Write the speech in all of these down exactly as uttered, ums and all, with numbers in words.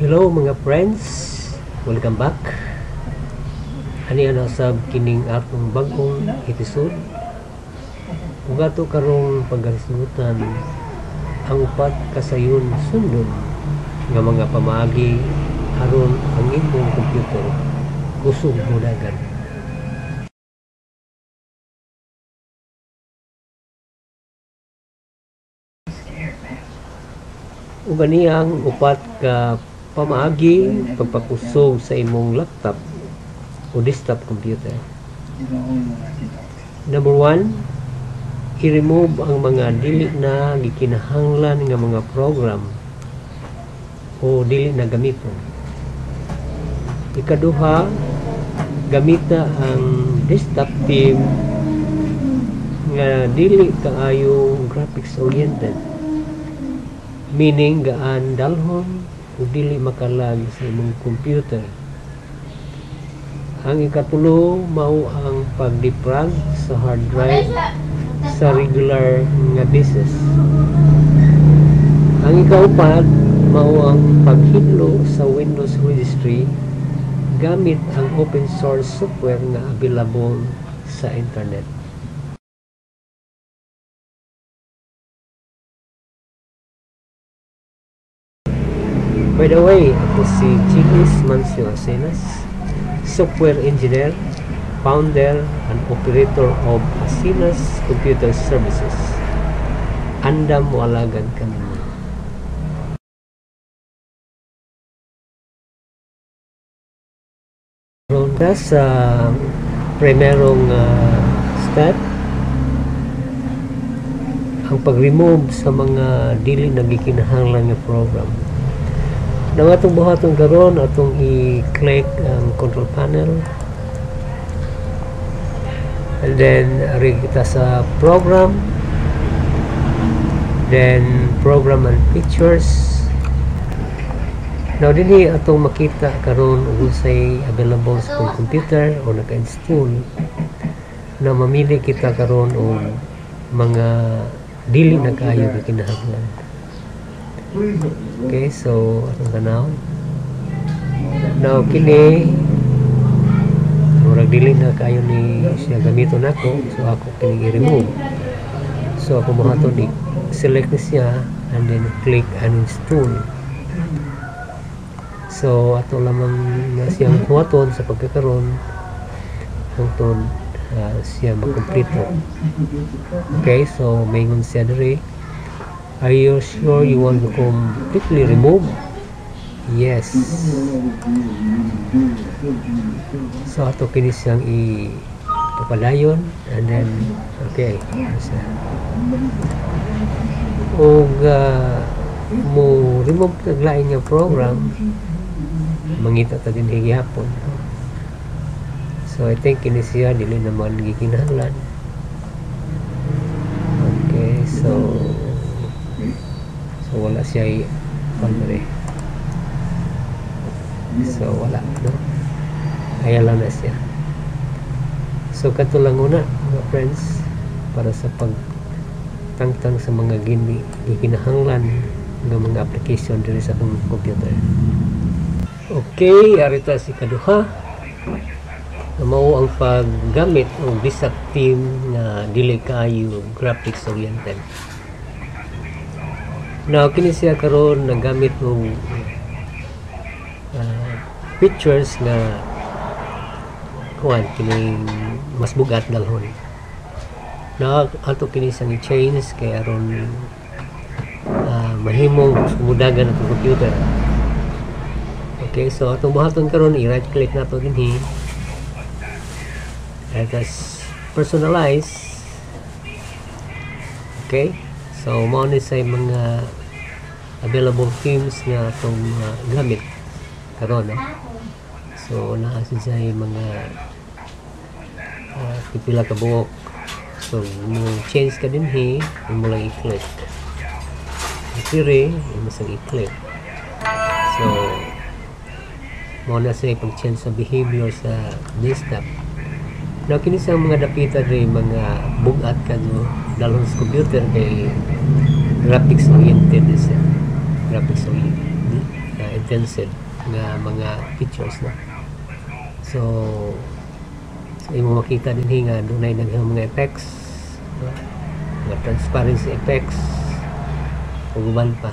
Hello mga friends, welcome back. Ani ana sab kining atong bag-ong episode. Ug ato karong pagkasigutan ang upat kasayon sundon nga mga pamaagi aron ang imong kompyuter kusog mudagan. Ug ani ang upat ka pamaagi pagpakusog sa imong laptop o desktop computer. Number one, i-remove ang mga dili na gikinahanglan nga mga program o dili na gamiton. Ikaduha, gamita ang desktop theme nga dili kaayo graphics oriented, meaning gaan dalhon o dili makalag sa imong computer. Ang ikatulo mao ang pag-defrag sa hard drive sa regular nga business. Ang ikaupat mao ang paghidlo sa Windows registry gamit ang open source software nga available sa internet. By the way, ako si Chigis Mancio Asinas, software engineer, founder and operator of Asinas Computer Services. Andam walagan kami. Ronda sa primerong uh, step, ang pag-remove sa mga dili na gikinahanglan nga program. Nang atong buhaton karon, atong i-click ang control panel, and then ari kita sa program, then program and pictures. Now dinhi atong makita karon ug unsay available sa atong computer o naka-install, na mamili kita karon og mga dili na kaayo gikinahanglan. Okay, so atong tanaw. Now kini murag dili na kayo ni siya gamiton nako, so ako kini i-remove. So ako mohaton di select ni siya and then click uninstall. So ato lamang na siyang huwaton sa pagkakaroon hangtod uh, siya makompleto. Okay, so maingon siya diri. Are you sure you want to completely remove? Yes. So ato kini siyang i-papadayon and then okay. Og uh, mo remove taglain nga program, mangita ta din higihapon. So I think kini siya dili naman gikinahanglan. Okay, so so wala siya i-palmere. So wala, no? Kaya lang na siya. So kato lang una mga friends, para sa pagtangtang sa mga gini gikinahanglan ng mga application diri sa akong computer. Okay, arita si kaduha na mao ang paggamit ng desktop theme na dili kaayo graphics oriented. Now kini siya karon nagamit ng uh, pictures nga kuan kini mas bugat dalhon. Na ato kini sang i-change kay aron uh, mahimong sumudagan ang computer. Okay, so atong buhaton karon i-right click nato dinhi. Let us personalize. Okay, so mao ni say mga available themes nga atong uh, gamit karon, no? So naa siya mga uh, pipila ka buok. So mo change ka dinhi, mo lang i-click. Ipire, mo sang i-click. So mo na say pag-change sa behavior sa desktop. Now kini sa mga dapita diri mga bugat kadto dalhon sa computer kay graphics oriented siya. Graphics oriented. Uh, advanced nga mga features na. So so imo makita din nga dunay daghang mga effects, no? Mga transparency effects ug uban pa.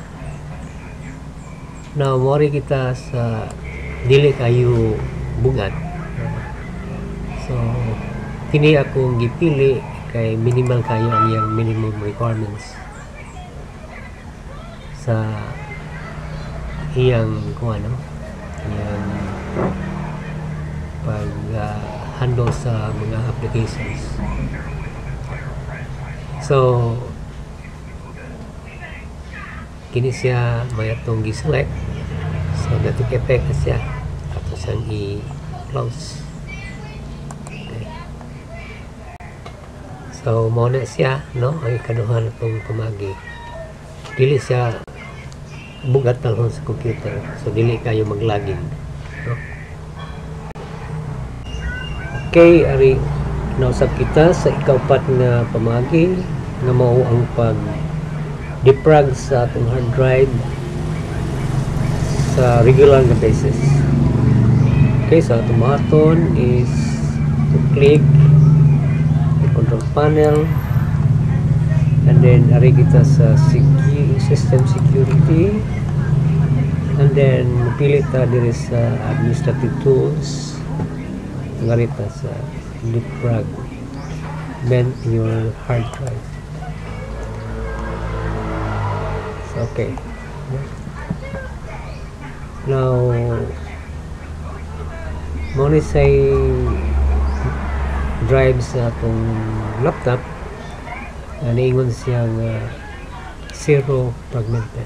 Now mori kita sa dili kayo bugad. So kini akong gipili kay minimal kayo ang iyang minimum requirements sa iyang kung ano iyang pag uh, handle sa mga applications. So kini siya may atong gi-select, so dating effect na siya ato siyang i-close. Okay. So mo na siya, no, ang ikaduha natong pamagi. Dili siya bugat talon sa computer, so dili kayo mag-login, no? Okay, ari nausap kita sa ikaupat nga pamagi nga mao ang pag defrag sa atong hard drive sa regular nga basis. Okay, so atong button is to click the control panel, and then ari kita sa secure system security, and then pili ta diri sa administrative tools, ngarita sa defrag your hard drive. Okay. Now, mo ni say drive sa atong laptop, naingon siya nga zero fragmented.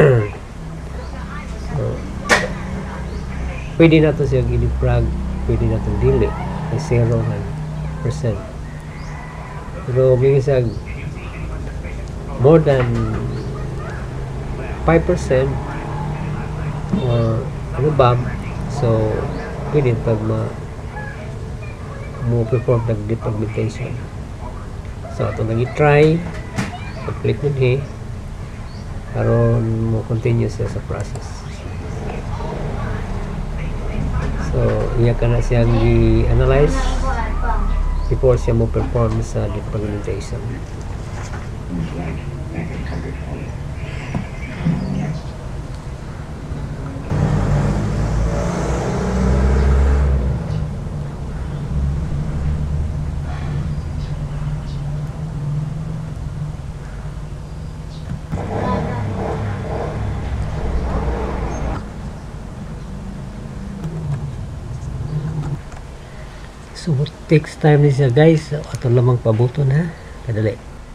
So, pwede na to siya i-defrag, pwede na to delete ay zero percent. Pero may siya more than five percent or ano ba, so pwede pag ma mo perform ng defragmentation. So ito nang i-try, click mo din karon mo continue siya sa process. So iya ka na siyang i-analyze before siya mo perform sa defragmentation. So it takes time ni siya guys, ato lamang pabuton ha, kadali.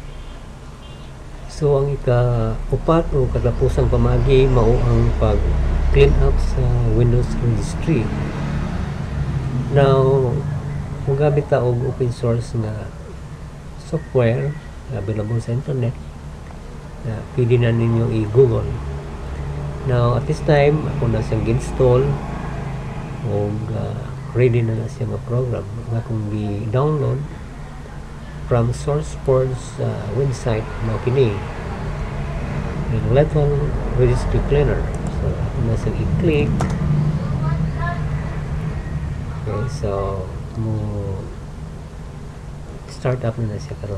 So ang ika-upat o katapusang pamagi mao ang pag clean up sa Windows registry. Now kung gamit ta og open source nga software available sa internet, na pwede na ninyo i-google. Now at this time ako na siyang install og uh, ready na na siya nga program nga kung i-download from SourceForge uh, website mo kini yung Letton Registry Cleaner. So ako na siya i-click. Okay, so mo start up na na siya karon.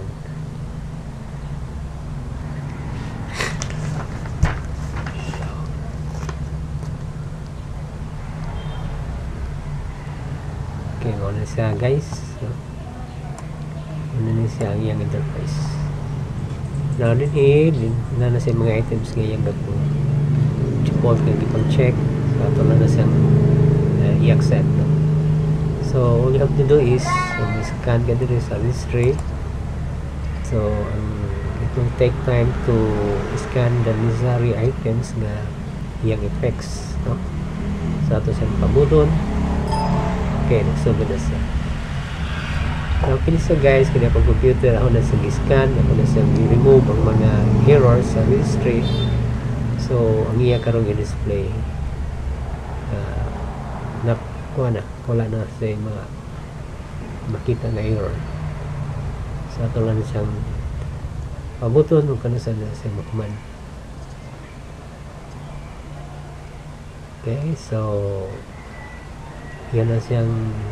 Okay, muna siya guys. So, muna na siya ang iyang interface. Now din eh, na na siya mga items ngayang gato. Default nga gipang check. So, ito na na siyang uh, i-accept. No? So, all you have to do is um, scan ka dito sa registry. So, um, it will take time to scan the necessary items nga iyang effects. No? So, ito siyang pabuton. Okay, nagsunod na siya. Now, kinisa guys, kaya pag computer, ako na siyang i-scan, ako na siyang i-remove ang mga errors sa registry. So, ang iya karong i-display. Uh, na, wala na, wala na siya mga makita na error. So, ito lang siyang pabuton, kung kano saan na siyang makuman. Okay, so yan na siyang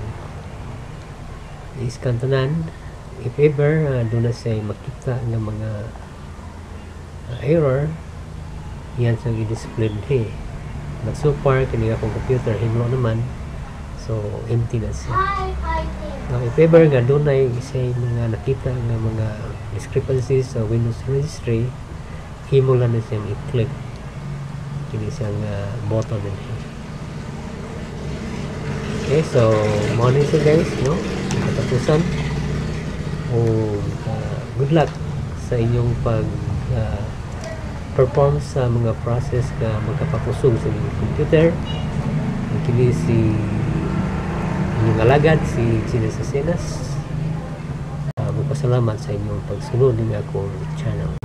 i-scan tanan. If ever uh, doon na siya makita ng mga uh, error, yan siyang i-display din. But so far kini akong computer himlo naman, so empty na siya. Now if ever nga doon ay siya mga nakita nga mga discrepancies sa Windows registry, himo lang na siyang i-click kini siyang uh, button din. Okay, so morning siya guys, no? Katapusan. O uh, good luck sa inyong pag uh, perform sa mga process na magkapakusog sa inyong computer. Kini si inyong alagad, si Chines Asenas. Uh, magpasalamat sa inyong pagsunod ng akong channel.